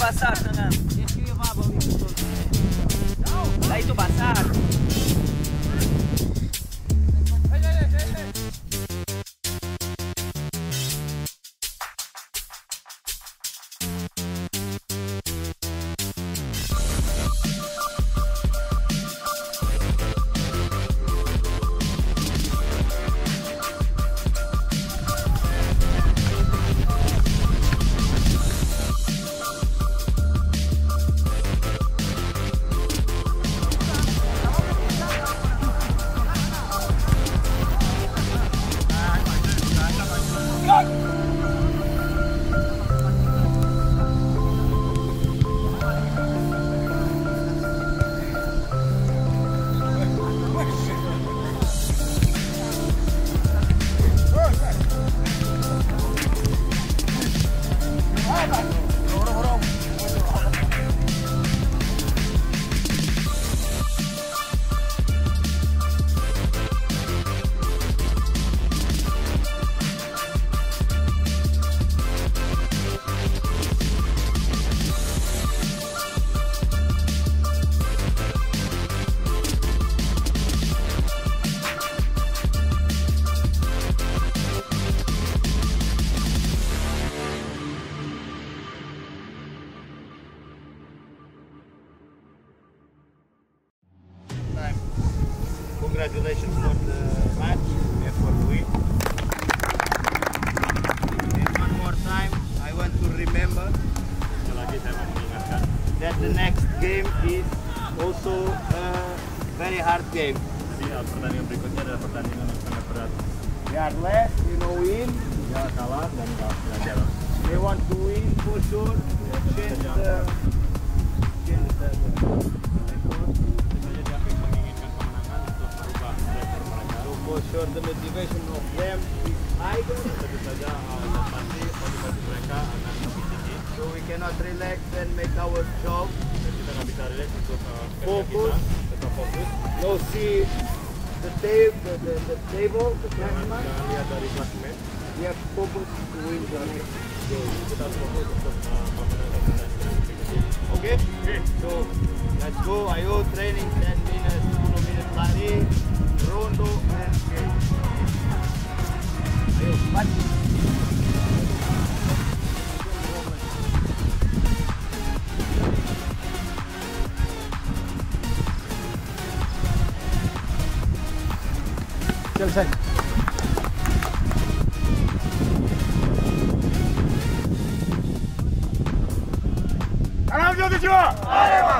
basah tangan. Lah itu basah. Congratulations for the match and for the win. And one more time, I want to remember that the next game is also a very hard game. Jadi pertandingan berikutnya adalah pertandingan yang sangat berat. They are less, win. Ya kalah dan belajar. They want to win for sure. Change the for sure the motivation of them is higher. Tentu saja dan pasti motivasi mereka akan lebih tinggi. So we cannot relax and make our job. Dan kita nggak bisa relax untuk Fokus. kita tetap fokus. No see the table, the classman. Jangan lihat dari klasemen. We have to focus to win the next game. Kita harus fokus untuk memenangkan pertandingan berikutnya. Okay? So let's go. Ayo training 10 minutes, 10 minutes lari, rondo and game. Ayo, cepat. Selesai. Salam Jogja! Arema!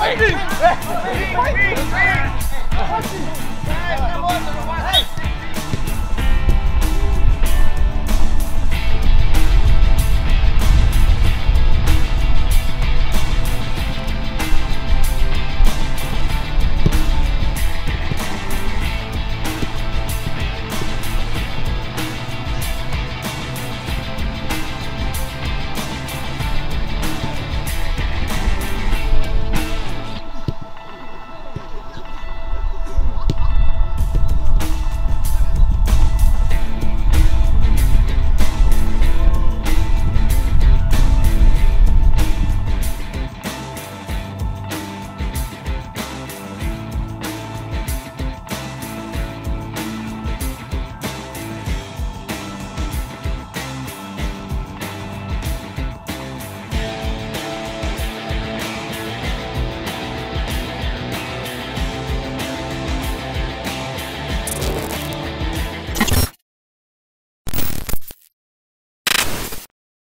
Fighting!